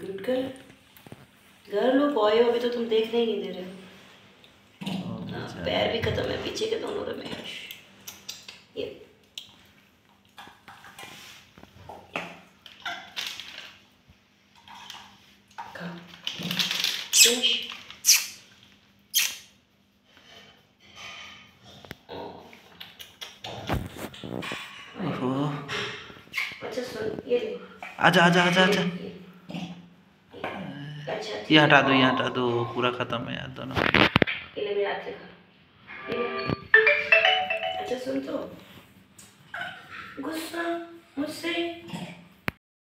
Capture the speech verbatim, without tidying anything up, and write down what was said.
Good girl, girl हो boy हो, अभी तो तुम देखने ही नहीं दे रहे हो। हाँ, पैर भी खत्म है पीछे के दोनों रमेश। ये अच्छा सुन, ये आजा आजा आजा आजा, ये हटा दो, ये हटा दो, पूरा खत्म है यार दोनों। अच्छा सुन, तो गुस्सा मुझसे